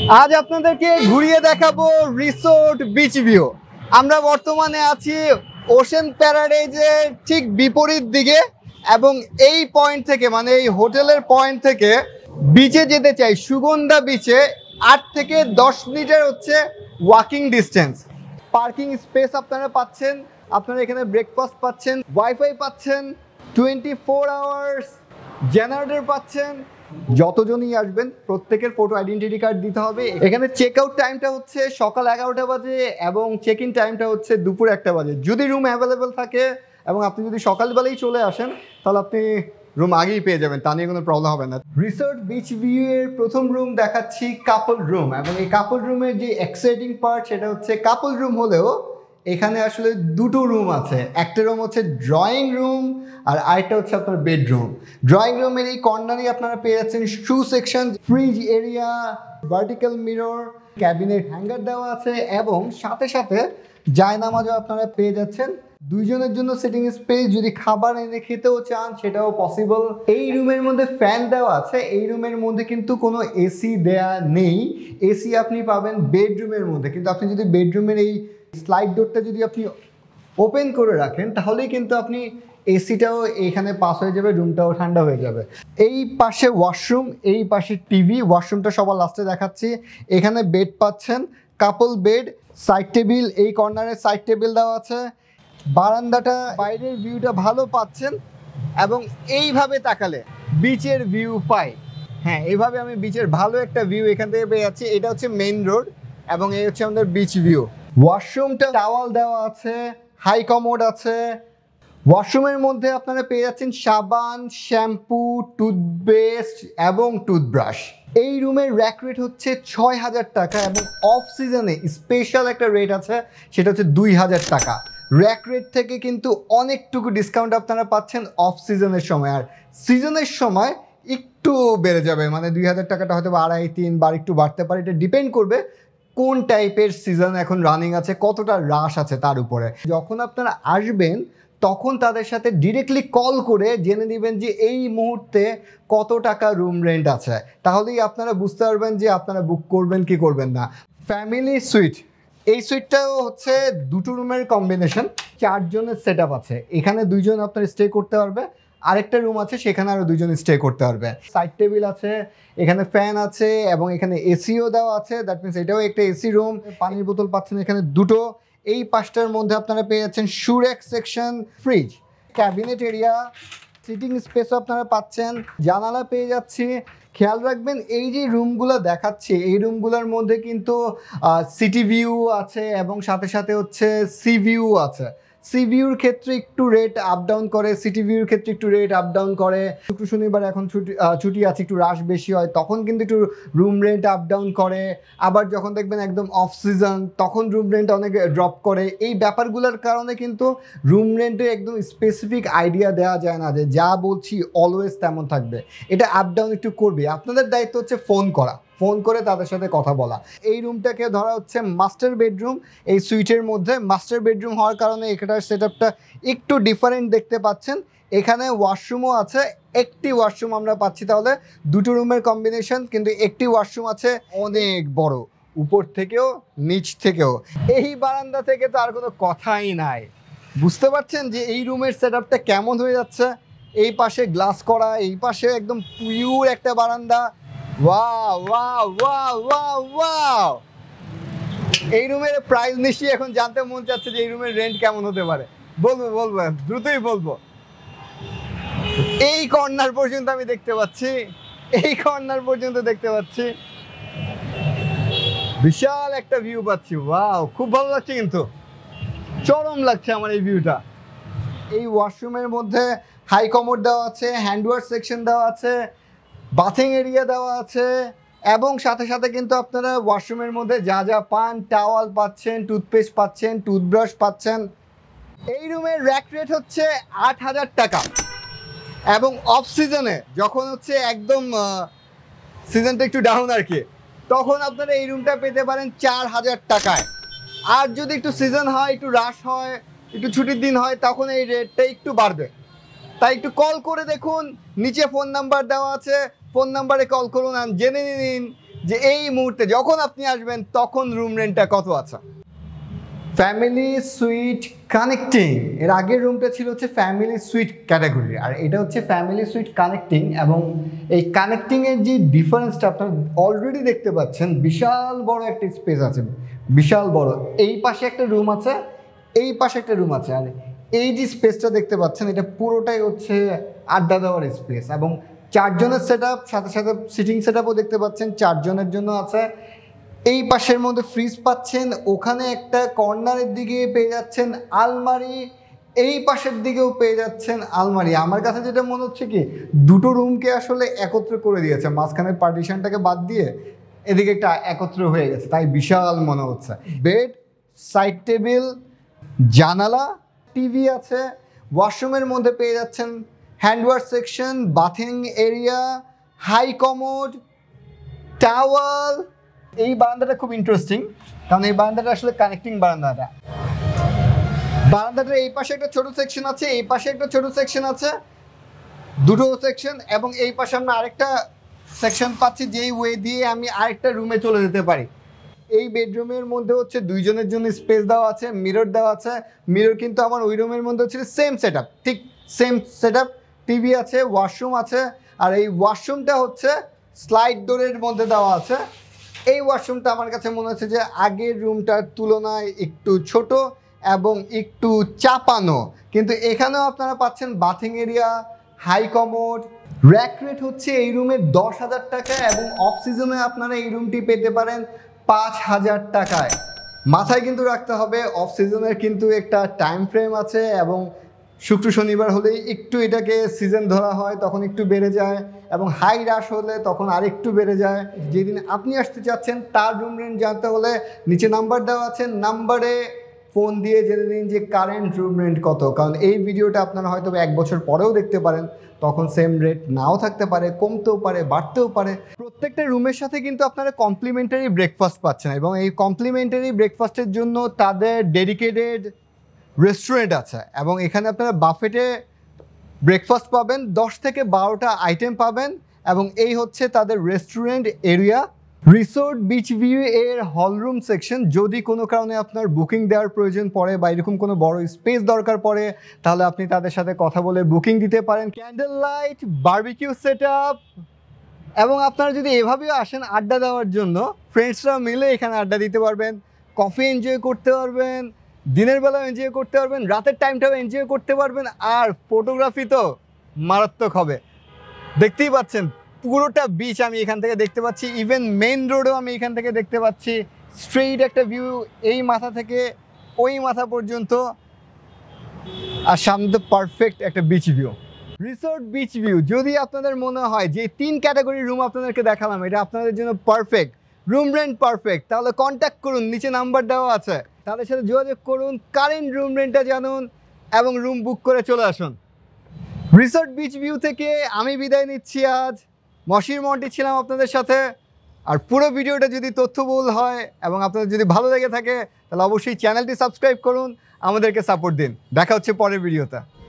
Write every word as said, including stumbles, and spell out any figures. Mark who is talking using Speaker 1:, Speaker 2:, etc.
Speaker 1: আজ আপনাদেরকে ঘুরিয়ে দেখাবো রিসোর্ট বিচ ভিউ। আমরা বর্তমানে আছি ওশেন প্যারাডাইজের ঠিক বিপরীত দিকে এবং এই পয়েন্ট থেকে মানে এই হোটেলের পয়েন্ট থেকে বিচে যেতে চাই, সুগন্ধা বিচে আট থেকে দশ মিনিটের হচ্ছে ওয়াকিং ডিস্টেন্স। পার্কিং স্পেস আপনারা পাচ্ছেন, আপনারা এখানে ব্রেকফাস্ট পাচ্ছেন, ওয়াইফাই পাচ্ছেন, টোয়েন্টি ফোর আওয়ার্স জেনারেটর পাচ্ছেন। যতজনই আসবেন প্রত্যেকের ফটো আইডেন্টিটি কার্ড দিতে হবে। এখানে চেক আউট টাইমটা হচ্ছে সকাল এগারোটা বাজে এবং চেক ইন টাইমটা হচ্ছে দুপুর একটা বাজে। যদি রুম অ্যাভেলেবেল থাকে এবং আপনি যদি সকালবেলাই চলে আসেন তাহলে আপনি রুম আগেই পেয়ে যাবেন, তা নিয়ে কোনো প্রবলেম হবে না। রিসোর্ট বিচ ভিউ এর প্রথম রুম দেখাচ্ছি কাপল রুম, এবং এই কাপল রুমের যে এক্সাইটিং পার্ট সেটা হচ্ছে কাপল রুম হলেও এখানে আসলে দুটো রুম আছে। একটা রুম হচ্ছে ড্রয়িং রুম আর আরেকটা হচ্ছে আপনার বেডরুম। ড্রয়িং রুমের এই কর্নারেই আপনারা পেয়ে যাচ্ছেন shoe section, fridge area, vertical mirror, cabinet hanger দেওয়া আছে এবং সাথে সাথে জায়নামাজও আপনারা পেয়ে যাচ্ছেন। দুইজনের জন্য সিটিং স্পেস, যদি খাবার এনে খেতেও চান সেটাও পসিবল। এই রুমের মধ্যে ফ্যান দেওয়া আছে, এই রুমের মধ্যে কিন্তু কোনো এসি দেয়া নেই। এসি আপনি পাবেন বেডরুমের মধ্যে, কিন্তু আপনি যদি বেডরুমের এই স্লাইড ডোরটা যদি আপনি ওপেন করে রাখেন তাহলেই কিন্তু আপনি এসিটাও এখানে পাস হয়ে যাবে, রুমটাও ঠান্ডা হয়ে যাবে। এই পাশে ওয়াশরুম, এই পাশে টিভি। ওয়াশরুমটা সবার লাস্টে দেখাচ্ছি। এখানে বেড পাচ্ছেন, কাপল বেড, সাইড টেবিল, এই কর্নারে সাইড টেবিল দেওয়া আছে। বারান্দাটা, বাইরের ভিউটা ভালো পাচ্ছেন এবং এইভাবে তাকালে বিচের ভিউ পাই। হ্যাঁ, এইভাবে আমি বিচের ভালো একটা ভিউ এখান থেকে পেয়ে যাচ্ছি। এটা হচ্ছে মেইন রোড এবং এই হচ্ছে আমাদের বিচ ভিউ। ওয়াশরুমটা টাওয়াল দেওয়া আছে, হাই কমোড আছে। ওয়াশরুমের মধ্যে আপনারা পেয়ে যাচ্ছেন সাবান, শ্যাম্পু, টুথপেস্ট এবং টুথব্রাশ। এই রুমের র্যাক রেট হচ্ছে ছয় হাজার টাকা এবং অফ সিজনে স্পেশাল একটা রেট আছে, সেটা হচ্ছে দুই হাজার টাকা। র্যাক রেট থেকে কিন্তু অনেকটুকু ডিসকাউন্ট আপনারা পাচ্ছেন অফ সিজনের সময়, আর সিজনের সময় একটু বেড়ে যাবে, মানে দুই হাজার টাকাটা হয়তো আড়াই তিন বার একটু বাড়তে পারে। এটা ডিপেন্ড করবে কোন টাইপের সিজন এখন রানিং আছে, কতটা রাশ আছে তার উপরে। যখন আপনারা আসবেন তখন তাদের সাথে ডিরেক্টলি কল করে জেনে নেবেন যে এই মুহূর্তে কত টাকা রুম রেন্ট আছে, তাহলেই আপনারা বুঝতে পারবেন যে আপনারা বুক করবেন কি করবেন না। ফ্যামিলি সুইট, এই সুইটটাও হচ্ছে দুটো রুমের কম্বিনেশন, চারজনের সেট আপ আছে। এখানে দুইজন আপনার স্টে করতে পারবে, আরেকটা রুম আছে সেখানে আরও দুজন স্টে করতে পারবে। সাইড টেবিল আছে, এখানে ফ্যান আছে এবং এখানে এসিও দেওয়া আছে। দ্যাট মিনস এটাও একটা এসি রুম। পানির বোতল পাচ্ছেন এখানে দুটো। এই পাঁচটার মধ্যে আপনারা পেয়ে যাচ্ছেন shoe rack section, fridge, cabinet area, sitting স্পেসও আপনারা পাচ্ছেন, জানালা পেয়ে যাচ্ছি। খেয়াল রাখবেন এই যে রুমগুলো দেখাচ্ছি এই রুমগুলোর মধ্যে কিন্তু সিটি ভিউ আছে এবং সাথে সাথে হচ্ছে সি ভিউ আছে। সি ভিউর ক্ষেত্রে একটু রেট আপ ডাউন করে, সিটি ভিউর ক্ষেত্রে একটু রেট আপ ডাউন করে। শুক্র শনিবার এখন ছুটি ছুটি আছে, একটু রাশ বেশি হয়, তখন কিন্তু একটু রুম রেন্ট আপ ডাউন করে। আবার যখন দেখবেন একদম অফ সিজন তখন রুম রেন্ট অনেক ড্রপ করে। এই ব্যাপারগুলোর কারণে কিন্তু রুম রেন্টের একদম স্পেসিফিক আইডিয়া দেওয়া যায় না যে যা বলছি অলওয়েজ তেমন থাকবে। এটা আপ ডাউন একটু করবে। আপনাদের দায়িত্ব হচ্ছে ফোন করা, ফোন করে তাদের সাথে কথা বলা। এই রুমটাকে ধরা হচ্ছে মাস্টার বেডরুম। এই সুইটের মধ্যে মাস্টার বেডরুম হওয়ার কারণে এখানটার সেট আপটা একটু ডিফারেন্ট দেখতে পাচ্ছেন। এখানে ওয়াশরুমও আছে, একটি ওয়াশরুম আমরা পাচ্ছি, তাহলে দুটো রুমের কম্বিনেশন, কিন্তু একটি ওয়াশরুম আছে অনেক বড়, উপর থেকেও নিচ থেকেও। এই বারান্দা থেকে তো আর কোনো কথাই নাই। বুঝতে পারছেন যে এই রুমের সেট আপটা কেমন হয়ে যাচ্ছে। এই পাশে গ্লাস করা, এই পাশে একদম পিওর একটা বারান্দা। Wow wow wow wow wow. এই রুমের প্রাইস নিশ্চয়ই এখন জানতে মন চাচ্ছে যে এই রুমের রেন্ট কেমন হতে পারে। বলবো বলবো দ্রুতই বলবো। এই কর্নার পর্যন্ত আমি দেখতে পাচ্ছি, এই কর্নার পর্যন্ত দেখতে পাচ্ছি, বিশাল একটা ভিউ পাচ্ছি। ওয়াও, খুব ভালো লাগছে, কিন্তু চরম লাগছে আমার এই ভিউটা। এই ওয়াশরুমের মধ্যে হাই কমোড দেওয়া আছে, হ্যান্ড ওয়াশ সেকশন দেওয়া আছে, বাথিং এরিয়া দেওয়া আছে এবং সাথে সাথে কিন্তু আপনারা ওয়াশরুমের মধ্যে যা যা পান, টাওয়াল পাচ্ছেন, টুথপেস্ট পাচ্ছেন, টুথব্রাশ পাচ্ছেন। এই রুমের র্যাক রেট হচ্ছে আট হাজার টাকা এবং অফ সিজনে যখন হচ্ছে একদম সিজনটা একটু ডাউন আর কি, তখন আপনারা এই রুমটা পেতে পারেন চার হাজার টাকায়। আর যদি একটু সিজন হয়, একটু রাশ হয়, একটু ছুটির দিন হয়, তখন এই রেটটা একটু বাড়বে। তাই একটু কল করে দেখুন, নিচে ফোন নাম্বার দেওয়া আছে, ফোন নাম্বারে কল করুন আর জেনে নিন যে এই মুহূর্তে যখন আপনি আসবেন তখন রুম রেন্টটা কত আছে। ফ্যামিলি সুইট কানেক্টিং, এর আগের রুমটা ছিল হচ্ছে ফ্যামিলি সুইট ক্যাটাগরি, আর এটা হচ্ছে ফ্যামিলি সুইট কানেক্টিং। এবং এই কানেক্টিংয়ের যে ডিফারেন্সটা আপনারা অলরেডি দেখতে পাচ্ছেন, বিশাল বড় একটা স্পেস আছে, বিশাল বড়। এই পাশে একটা রুম আছে, এই পাশে একটা রুম আছে, আর এই যে স্পেসটা দেখতে পাচ্ছেন এটা পুরোটাই হচ্ছে আড্ডা দেওয়ার স্পেস। এবং চারজনের সেট আপ, সাথে সাথে সিটিং সেট আপও দেখতে পাচ্ছেন চারজনের জন্য আছে। এই পাশের মধ্যে ফ্রিজ পাচ্ছেন, ওখানে একটা কর্নারের দিকে পেয়ে যাচ্ছেন আলমারি, এই পাশের দিকেও পেয়ে যাচ্ছেন আলমারি। আমার কাছে যেটা মনে হচ্ছে কি দুটো রুমকে আসলে একত্র করে দিয়েছে, মাঝখানের পার্টিশনটাকে বাদ দিয়ে এদিকে একটা একত্র হয়ে গেছে, তাই বিশাল মনে হচ্ছে। বেড, সাইড টেবিল, জানালা, টিভি আছে। ওয়াশরুমের মধ্যে পেয়ে যাচ্ছেন handwash section, bathing area, high commode, towel. এই বারান্দাটা খুব ইন্টারেস্টিং, কারণ এই বারান্দাটা আসলে কানেক্টিং বারান্দাটা। বারান্দাটার এই পাশে একটা ছোট সেকশন আছে, এই পাশে একটা ছোট সেকশন আছে, দুটো সেকশন। এবং এই পাশে আমরা আরেকটা সেকশন পাচ্ছি, যেই ওয়ে দিয়ে আমি আরেকটা রুমে চলে যেতে পারি। এই বেডরুমের মধ্যে হচ্ছে দুইজনের জন্য স্পেস দেওয়া আছে, মিরর দেওয়া আছে। মিরর কিন্তু আমার ওই রুমের মধ্যে হচ্ছে সেম সেট আপ, ঠিক সেম সেট আপ। টিভি আছে, ওয়াশরুম আছে, আর এই ওয়াশরুমটা হচ্ছে স্লাইড ডোরের মধ্যে দেওয়া আছে। এই ওয়াশরুমটা আমার কাছে মনে হচ্ছে যে আগের রুমটার তুলনায় একটু ছোট এবং একটু চাপানো, কিন্তু এখানেও আপনারা পাচ্ছেন bathing area, high commode. Rack rate হচ্ছে এই রুমের দশ হাজার টাকা, এবং অফ সিজনে আপনারা এই রুমটি পেতে পারেন পাঁচ হাজার টাকায়। মাথায় কিন্তু রাখতে হবে অফ সিজনের কিন্তু একটা টাইম ফ্রেম আছে, এবং শুক্র শনিবার হলেই একটু এটাকে সিজন ধরা হয়, তখন একটু বেড়ে যায়, এবং হাই রাশ হলে তখন আরেকটু বেড়ে যায়। যেদিন আপনি আসতে চাচ্ছেন তার রুম রেন্ট জানতে হলে নিচে নাম্বার দেওয়া আছে, নাম্বারে ফোন দিয়ে জেনে নিন যে কারেন্ট রুম রেন্ট কত। কারণ এই ভিডিওটা আপনারা হয়তো এক বছর পরেও দেখতে পারেন, তখন সেম রেট নাও থাকতে পারে, কমতেও পারে, বাড়তেও পারে। প্রত্যেকটা রুমের সাথে কিন্তু আপনারা কমপ্লিমেন্টারি ব্রেকফাস্ট পাচ্ছেন, এবং এই কমপ্লিমেন্টারি ব্রেকফাস্টের জন্য তাদের ডেডিকেটেড রেস্টুরেন্ট আছে। এবং এখানে আপনারা বাফেটে ব্রেকফাস্ট পাবেন, দশ থেকে বারোটা আইটেম পাবেন, এবং এই হচ্ছে তাদের restaurant area. Resort beach view এর হলরুম সেকশন, যদি কোনো কারণে আপনার বুকিং দেওয়ার প্রয়োজন পড়ে বা এরকম কোনো বড় স্পেস দরকার পড়ে, তাহলে আপনি তাদের সাথে কথা বলে বুকিং দিতে পারেন। Candle light, barbecue set up, এবং আপনারা যদি এভাবেও আসেন আড্ডা দেওয়ার জন্য, ফ্রেন্ডসরা মিলে এখানে আড্ডা দিতে পারবেন, কফি এনজয় করতে পারবেন, দিনের বেলাও এনজয় করতে পারবেন, রাতের টাইমটাও এনজয় করতে পারবেন। আর ফটোগ্রাফি তো মারাত্মক হবে, দেখতেই পাচ্ছেন পুরোটা বিচ আমি এখান থেকে দেখতে পাচ্ছি, ইভেন মেইন রোডও আমি এখান থেকে দেখতে পাচ্ছি। স্ট্রেইট একটা ভিউ এই মাথা থেকে ওই মাথা পর্যন্ত, আর সামনে তো পারফেক্ট একটা beach view. Resort beach view, যদি আপনাদের মনে হয় যে তিন ক্যাটাগরির রুম আপনাদেরকে দেখালাম এটা আপনাদের জন্য পারফেক্ট, রুম রেন্ট পারফেক্ট, তাহলে কন্ট্যাক্ট করুন, নিচে নাম্বার দেওয়া আছে, তাদের সাথে যোগাযোগ করুন, কারেন্ট রুম রেন্টটা জানুন, এবং রুম বুক করে চলে আসুন। রিসোর্ট বিচ ভিউ থেকে আমি বিদায় নিচ্ছি আজ। মশির মন্টি ছিলাম আপনাদের সাথে। আর পুরো ভিডিওটা যদি তথ্যবহুল হয় এবং আপনাদের যদি ভালো লেগে থাকে, তাহলে অবশ্যই চ্যানেলটি সাবস্ক্রাইব করুন, আমাদেরকে সাপোর্ট দিন। দেখা হচ্ছে পরের ভিডিওতে।